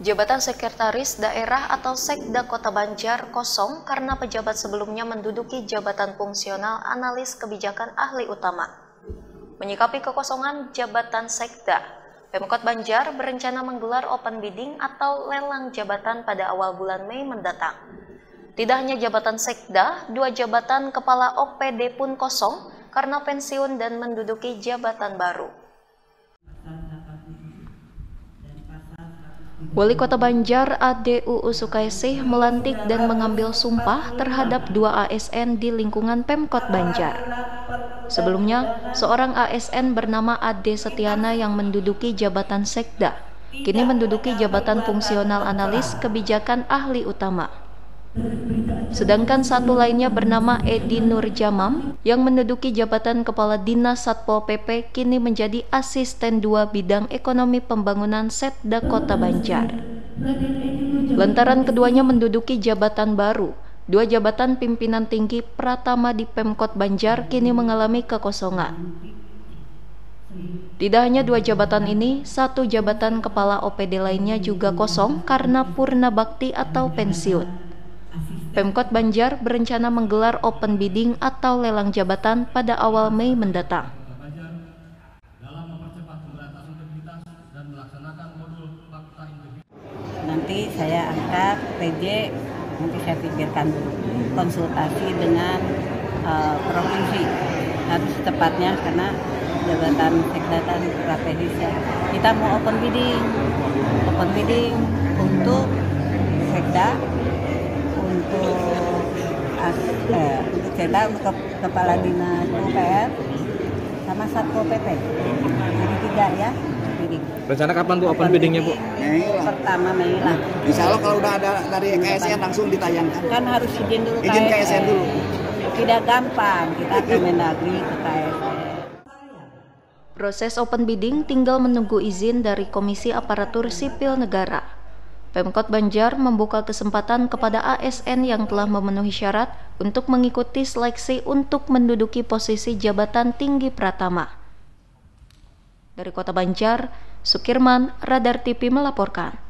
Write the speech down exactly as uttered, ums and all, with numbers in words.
Jabatan Sekretaris Daerah atau Sekda Kota Banjar kosong karena pejabat sebelumnya menduduki jabatan fungsional analis kebijakan ahli utama. Menyikapi kekosongan jabatan Sekda, Pemkot Banjar berencana menggelar open bidding atau lelang jabatan pada awal bulan Mei mendatang. Tidak hanya jabatan Sekda, dua jabatan kepala O P D pun kosong karena pensiun dan menduduki jabatan baru. Wali Kota Banjar A D U U Sukaisih melantik dan mengambil sumpah terhadap dua A S N di lingkungan Pemkot Banjar. Sebelumnya, seorang A S N bernama Ade Setiana yang menduduki jabatan Sekda, kini menduduki jabatan fungsional analis kebijakan ahli utama. Sedangkan satu lainnya bernama Edi Nurjamam yang menduduki jabatan Kepala Dinas Satpol P P kini menjadi Asisten dua Bidang Ekonomi Pembangunan Sekda Kota Banjar. Lantaran keduanya menduduki jabatan baru, dua jabatan pimpinan tinggi Pratama di Pemkot Banjar kini mengalami kekosongan. Tidak hanya dua jabatan ini, satu jabatan Kepala O P D lainnya juga kosong karena purna bakti atau pensiun. Pemkot Banjar berencana menggelar open bidding atau lelang jabatan pada awal Mei mendatang. Nanti saya angkat P J, nanti saya pikirkan dulu, konsultasi dengan uh, provinsi, harus secepatnya karena jabatan sekda dan strategis ya. Kita mau open bidding, open bidding untuk sekda, untuk as, eh, untuk sekda, untuk kepala dinas U P R sama Satpol P P. Jadi tiga ya. Bidding. Rencana kapan Bu open biddingnya Bu? Mei pertama Mei lah. Insya Allah kalau udah ada dari K S N langsung ditayangkan. Kan harus izin dulu Izin K S N dulu. Tidak gampang, kita ke Mendagri ke K S N. Proses open bidding tinggal menunggu izin dari Komisi Aparatur Sipil Negara. Pemkot Banjar membuka kesempatan kepada A S N yang telah memenuhi syarat untuk mengikuti seleksi untuk menduduki posisi jabatan tinggi Pratama. Dari Kota Banjar, Sukirman, Radar T V melaporkan.